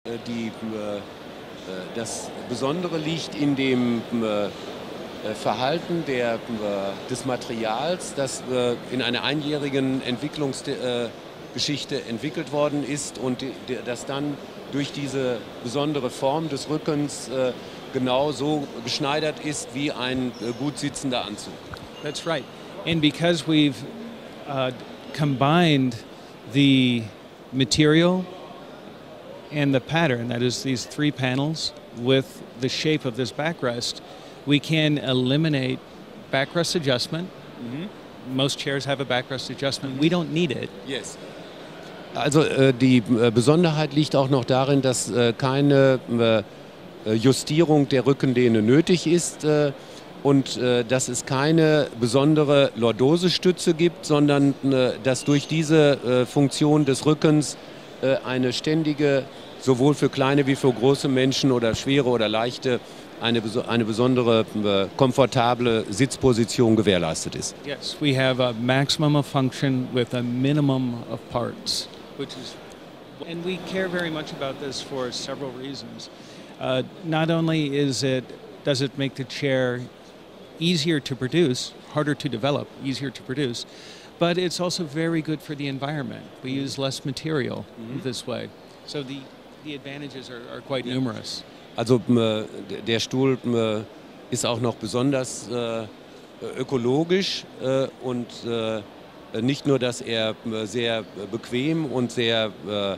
Das Besondere liegt in dem Verhalten des Materials, das in einer einjährigen Entwicklungsgeschichte entwickelt worden ist und das dann durch diese besondere Form des Rückens genau so geschneidert ist wie ein gut sitzender Anzug. That's right. And because we've combined the material and the pattern, that is these three panels, with the shape of this backrest, we can eliminate backrest adjustment. Most chairs have a backrest adjustment. We don't need it. Yes. Also die Besonderheit liegt auch noch darin, dass keine Justierung der Rückenlehne nötig ist und dass es keine besondere Lordosestütze gibt, sondern dass durch diese Funktion des Rückens eine ständige, sowohl für kleine wie für große Menschen oder schwere oder leichte, eine besondere komfortable Sitzposition gewährleistet ist. Yes, we have a maximum of function with a minimum of parts, and we care very much about this for several reasons. Not only does it make the chair easier to produce, harder to develop, easier to produce, but it's also very good for the environment. We use less material this way, so the advantages are quite numerous. Also der Stuhl ist auch noch besonders ökologisch und nicht nur, dass er sehr bequem und sehr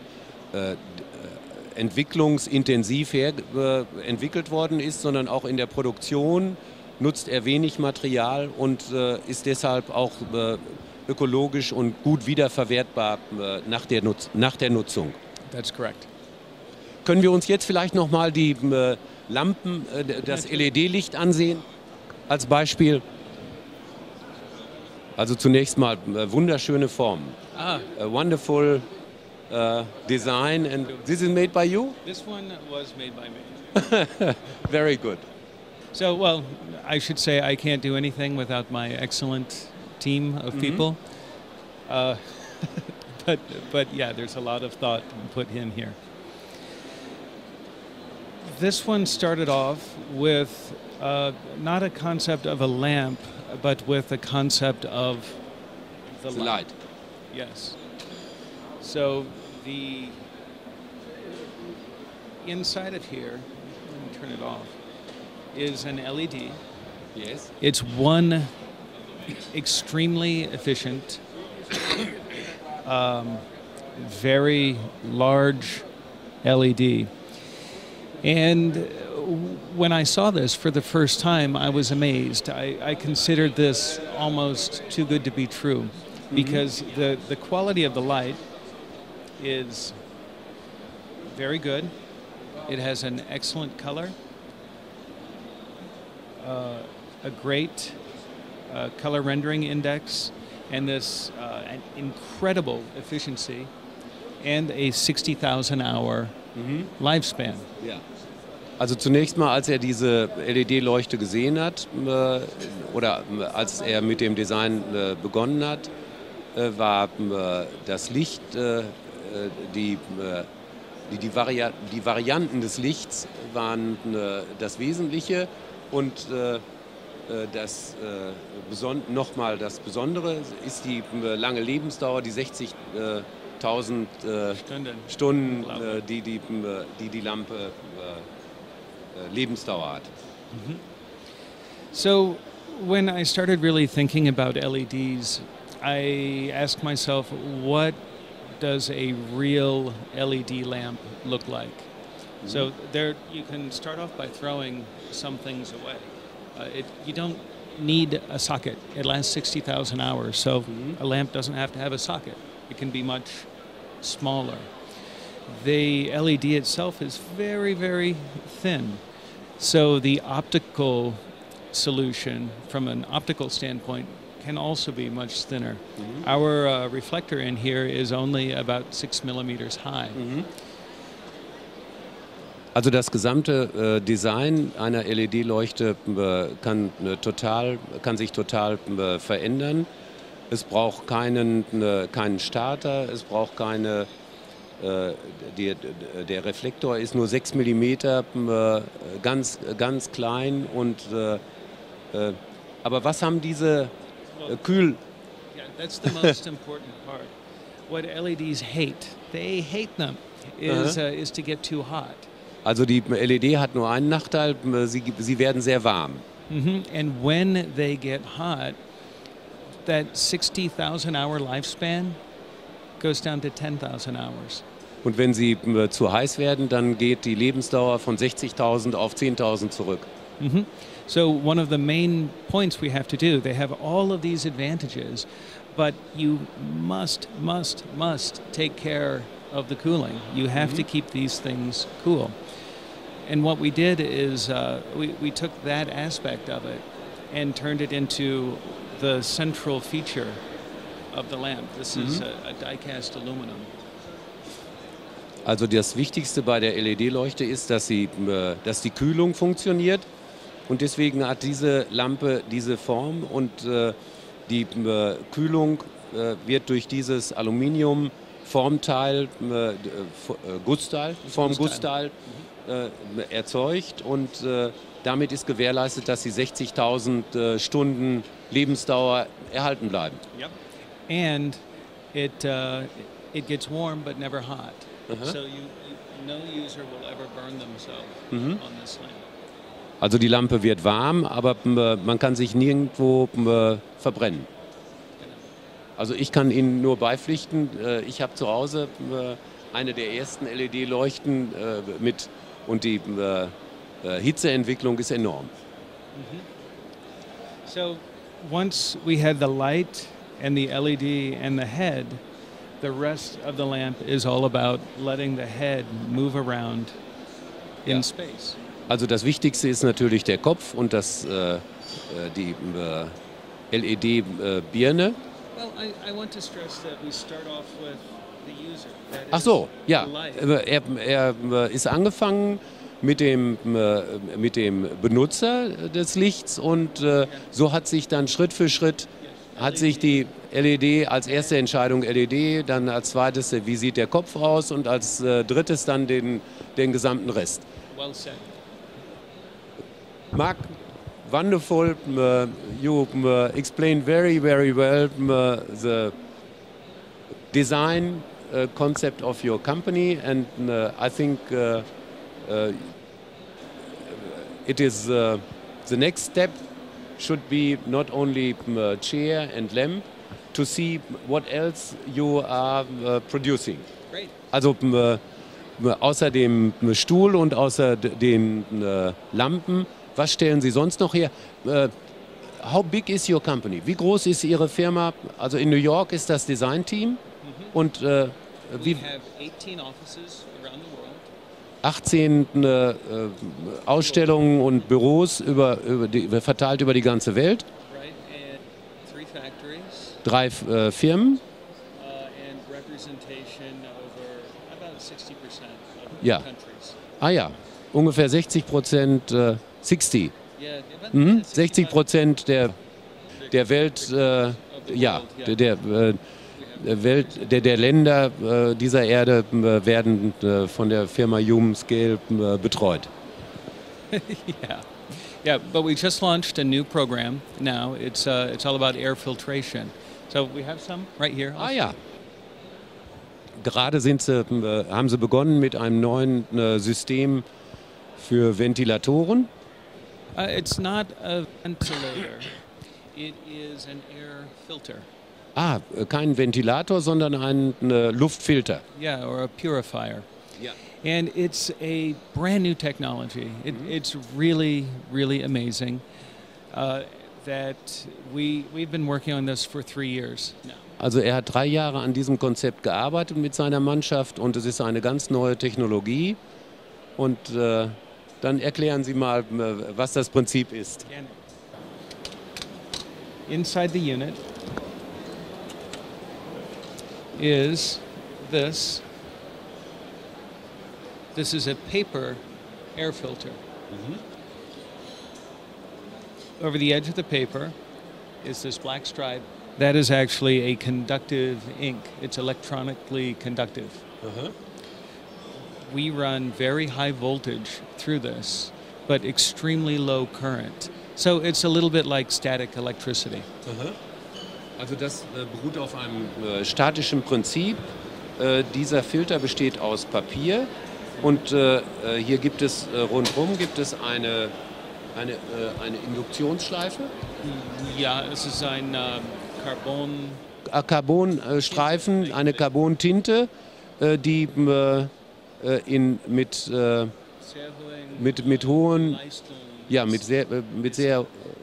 entwicklungsintensiv entwickelt worden ist, sondern auch in der Produktion nutzt er wenig Material und ist deshalb auch ökologisch und gut wiederverwertbar nach der Nutzung. That's correct. Können wir uns jetzt vielleicht noch mal die Lampen, das LED-Licht ansehen als Beispiel? Also zunächst mal wunderschöne Formen. Wonderful design, and this is made by you? This one was made by me. Very good. So, well, I should say I can't do anything without my excellent team of people. But yeah, there's a lot of thought put in here. This one started off with not a concept of a lamp, but with a concept of the light. Yes. So the inside of here, let me turn it off, is an LED. Yes. It's one extremely efficient, very large LED. And when I saw this for the first time, I was amazed. I considered this almost too good to be true because the quality of the light is very good. It has an excellent color, a great color rendering index, and this an incredible efficiency, and a 60,000 hour lifespan. Ja. Also zunächst mal, als er diese LED-Leuchte gesehen hat oder als er mit dem Design begonnen hat, war das Licht, die Varianten des Lichts waren das Wesentliche und nochmal das Besondere ist die lange Lebensdauer, die 60.000 Stunden, die Lampe Lebensdauer hat. So when I started really thinking about LEDs, I asked myself, what does a real LED lamp look like? So there, you can start off by throwing some things away. You don't need a socket. It lasts 60,000 hours, so a lamp doesn't have to have a socket. It can be much smaller. The LED itself is very, very thin. So the optical solution, from an optical standpoint, can also be much thinner. Our reflector in here is only about 6 millimeters high. Also das gesamte Design einer LED-Leuchte kann sich total verändern. Es braucht keinen Starter, es braucht keine der Reflektor ist nur 6 Millimeter, ganz, ganz klein. Aber was haben diese Kühl... Yeah, that's the most important part. What LEDs hate, they hate them, is to get too hot. Also die LED hat nur einen Nachteil, sie werden sehr warm. And when they get hot, that 60,000 hour lifespan goes down to 10,000 hours. Und wenn sie zu heiß werden, dann geht die Lebensdauer von 60.000 auf 10.000 zurück. So one of the main points we have to do, they have all of these advantages, but you must take care of the cooling. You have to keep these things cool. And what we did is we took that aspect of it and turned it into the central feature of the lamp. This is a die-cast aluminum. Also das Wichtigste bei der LED-Leuchte ist, dass die Kühlung funktioniert. Und deswegen hat diese Lampe diese Form und die Kühlung wird durch dieses Aluminium-Formteil, Gussteil erzeugt und damit ist gewährleistet, dass die 60.000 Stunden Lebensdauer erhalten bleiben. Yep. And it gets warm but never hot. So no user will ever burn themselves on this lamp. Also die Lampe wird warm, aber man kann sich nirgendwo verbrennen. Also ich kann Ihnen nur beipflichten, ich habe zu Hause eine der ersten LED-Leuchten mit und die Hitzeentwicklung ist enorm. So once we had the light and the LED and the head, the rest of the lamp is all about letting the head move around in space. Also das Wichtigste ist natürlich der Kopf und die LED-Birne. Well, I want to stress that we start off with the user. Ach so, ja. Er ist angefangen mit dem Benutzer des Lichts und so hat sich dann Schritt für Schritt hat sich die LED als erste Entscheidung LED, dann als zweites, wie sieht der Kopf aus und als drittes dann den gesamten Rest. Well said. Mark, wonderful. You explained very, very well the design concept of your company, and I think it is the next step should be not only chair and lamp, to see what else you are producing. Great. Also außer dem Stuhl und außer den Lampen, was stellen Sie sonst noch her? How big is your company? Wie groß ist Ihre Firma? Also in New York ist das Designteam und We have 18 offices around the world. 18 Ausstellungen und Büros verteilt über die ganze Welt. Right, and 3 factories. 3 Firmen. And representation over about 60% of Ja. countries. Ah ja, ungefähr 60%, 60. Yeah, about 60% der Welt, der Länder dieser Erde werden von der Firma Human Scale betreut. Yeah, but we just launched a new program now. It's all about air filtration. So we have some right here. Ah ja. Gerade haben sie begonnen mit einem neuen System für Ventilatoren. It's not a ventilator. It is an air filter. Kein Ventilator, sondern ein Luftfilter. Yeah, or a purifier. Ja. And it's a brand new technology. It's really, really amazing that we've been working on this for 3 years now. Also er hat 3 Jahre an diesem Konzept gearbeitet mit seiner Mannschaft und es ist eine ganz neue Technologie. Und dann erklären Sie mal, was das Prinzip ist. Inside the unit is this. This is a paper air filter. Over the edge of the paper is this black stripe. That is actually a conductive ink. It's electronically conductive. we run very high voltage through this, but extremely low current. So it's a little bit like static electricity. Also das beruht auf einem statischen Prinzip. Dieser Filter besteht aus Papier und hier gibt es rundherum eine Induktionsschleife. Ja, es ist ein Carbonstreifen, eine Carbontinte, die mit hohen, ja, mit sehr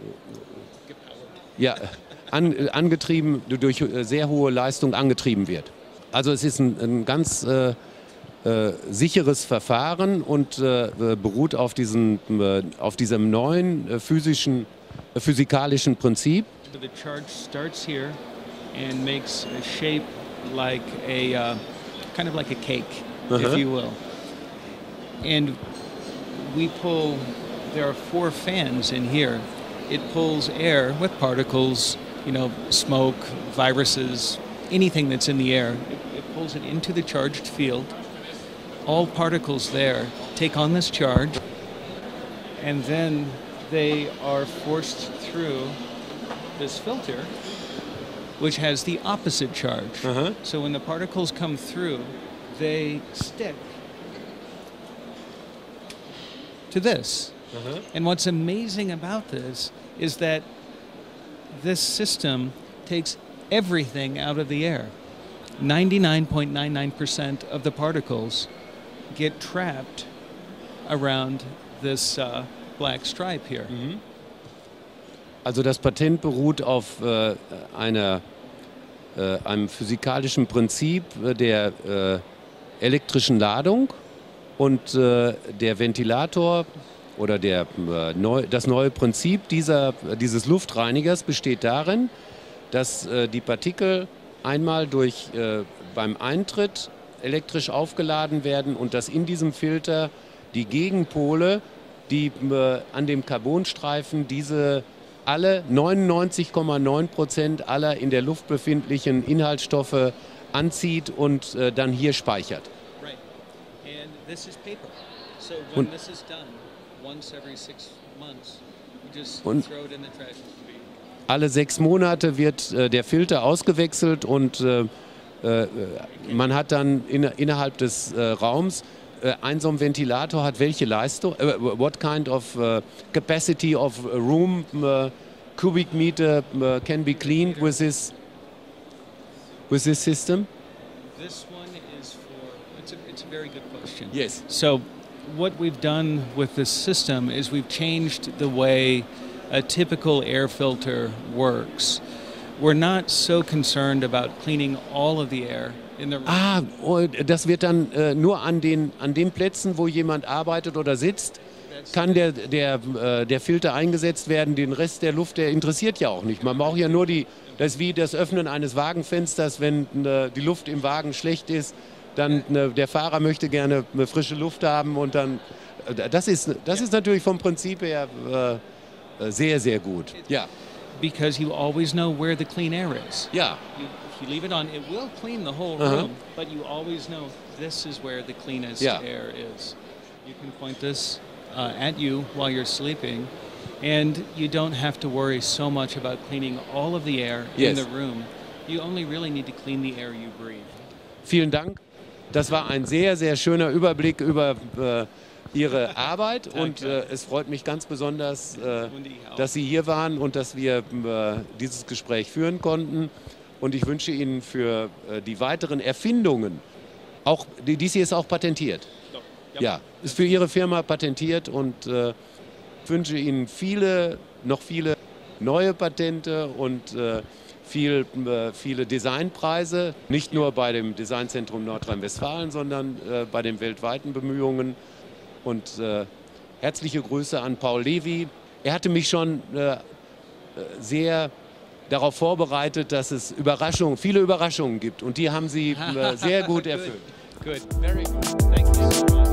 ja, angetrieben, durch sehr hohe Leistung angetrieben wird. Also es ist ein ganz sicheres Verfahren und beruht auf diesem neuen physikalischen Prinzip. So the charge starts here and makes a shape like a kind of like a cake, if you will. And we pull. There are 4 fans in here. It pulls air with particles, you know, smoke, viruses, anything that's in the air. It pulls it into the charged field. All particles there take on this charge, and then they are forced through this filter, which has the opposite charge. So when the particles come through, they stick to this. And what's amazing about this is that this system takes everything out of the air. 99.99% of the particles get trapped around this black stripe here. Also das Patent beruht auf einem physikalischen Prinzip der elektrischen Ladung und der Ventilator oder das neue Prinzip dieses Luftreinigers besteht darin, dass die Partikel einmal beim Eintritt elektrisch aufgeladen werden und dass in diesem Filter die Gegenpole, die an dem Carbonstreifen alle 99,9% aller in der Luft befindlichen Inhaltsstoffe anzieht und dann hier speichert. Right. And this is paper. So when this is done, once every 6 months, you just throw it in the trash. Alle 6 Monate wird der Filter ausgewechselt und man hat dann innerhalb des Raums so ein Ventilator hat welche Leistung, what kind of capacity of room, cubic meter can be cleaned with this system? This one is for, it's a very good question. Yes. So what we've done with this system is we've changed the way a typical air filter works. We're not so concerned about cleaning all of the air in the room. Das wird dann nur an den Plätzen, wo jemand arbeitet oder sitzt, kann der Filter eingesetzt werden. Den Rest der Luft, der interessiert ja auch nicht. Man braucht ja nur das ist wie das Öffnen eines Wagenfensters, wenn die Luft im Wagen schlecht ist, dann der Fahrer möchte gerne frische Luft haben und dann, das ist natürlich vom Prinzip her sehr, sehr gut. Ja. Because you always know where the clean air is. Ja. If you leave it on, it will clean the whole room, but you always know this is where the cleanest air is. You can point this at you while you're sleeping, and you don't have to worry so much about cleaning all of the air in the room. You only really need to clean the air you breathe. Vielen Dank. Das war ein sehr, sehr schöner Überblick über Ihre Arbeit und es freut mich ganz besonders, dass Sie hier waren und dass wir dieses Gespräch führen konnten. Und ich wünsche Ihnen für die weiteren Erfindungen, auch dies hier ist auch patentiert. Ja, ist für Ihre Firma patentiert und wünsche Ihnen noch viele neue Patente und viele Designpreise, nicht nur bei dem Designzentrum Nordrhein-Westfalen, sondern bei den weltweiten Bemühungen. Und herzliche Grüße an Paul Levy. Er hatte mich schon sehr darauf vorbereitet, dass es viele Überraschungen gibt. Und die haben Sie sehr gut erfüllt. Good, very good. Thank you so much.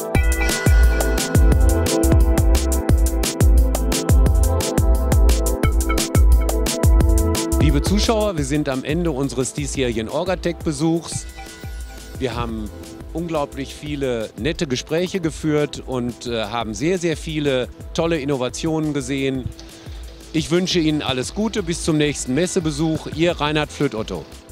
Liebe Zuschauer, wir sind am Ende unseres diesjährigen Orgatec-Besuchs. Wir haben unglaublich viele nette Gespräche geführt und haben sehr, sehr viele tolle Innovationen gesehen. Ich wünsche Ihnen alles Gute, bis zum nächsten Messebesuch. Ihr Reinhard Flöt-Otto.